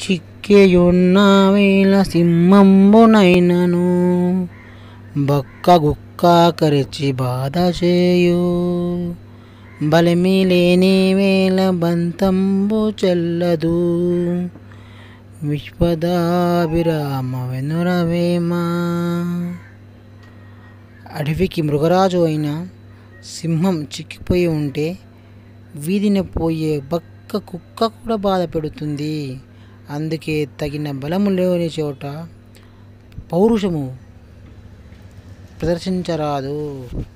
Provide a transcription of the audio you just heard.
చిక్కియున్న వేళ సింహంబునైనను బక్క గుక్క కరిచి బాధ చేయు. బలిమి లేని వేళ బంతంబు చెల్లదు. విశ్వదాభిరామ వెనురవేమ. అడవికి మృగరాజు అయిన సింహం చిక్కిపోయి ఉంటే వీధిన పోయే బక్క కుక్క కూడా బాధ పెడుతుంది. అందుకే తగిన బలము లేని చోట పౌరుషము ప్రదర్శించరాదు.